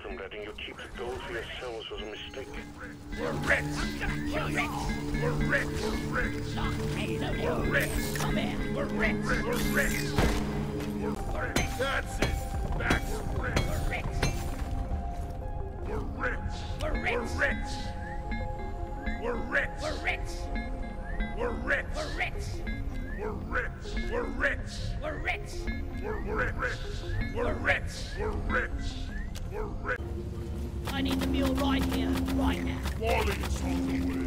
them letting you keep the gold for yourselves was a mistake. We're rich! We're rich! We're rich! We're rich! We're rich! Come here! We're rich! We're rich! We're rich! That's it! Back! We're rich! We're rich! We're rich! We're rich! We're rich! We're rich! We're rich! We're rich! We're rich! We're rich! We're rich! We're rich! We're rich! We're rich! We're rich! I need the mule right here, right now. Wally is on the way.